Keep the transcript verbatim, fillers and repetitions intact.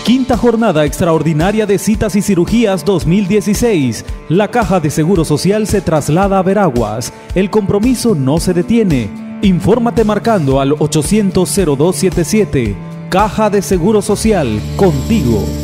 Quinta jornada extraordinaria de citas y cirugías dos mil dieciséis. La Caja de Seguro Social se traslada a Veraguas. El compromiso no se detiene. Infórmate marcando al ochocientos cero dos setenta y siete. Caja de Seguro Social, contigo.